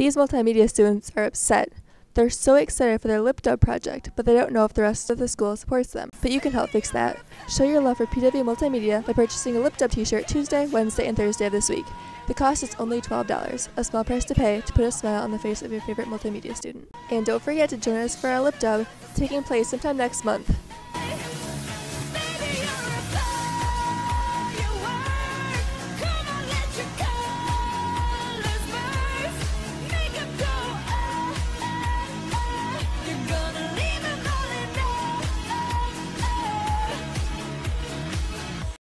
These multimedia students are upset. They're so excited for their LipDub project, but they don't know if the rest of the school supports them. But you can help fix that. Show your love for PW Multimedia by purchasing a LipDub t-shirt Tuesday, Wednesday, and Thursday of this week. The cost is only $12, a small price to pay to put a smile on the face of your favorite multimedia student. And don't forget to join us for our LipDub, taking place sometime next month.